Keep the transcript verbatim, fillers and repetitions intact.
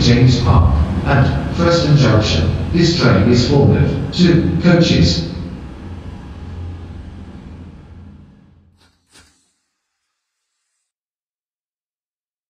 James Park, and Preston Junction. This train is formed of two coaches.